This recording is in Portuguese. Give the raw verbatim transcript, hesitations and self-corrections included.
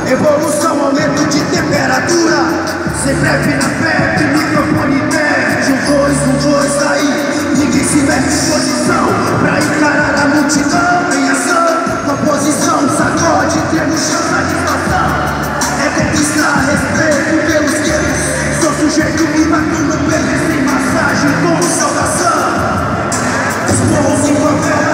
Evolução, aumento de temperatura. Sempre é na febre, microfone perde. Um dois, um dois, aí ninguém se mete em posição pra encarar a multidão em ação. Composição, sacode, temos chance, satisfação. É conquistar respeito pelos queridos. Sou sujeito que bate no pé sem massagem com saudação. Os morros em papel.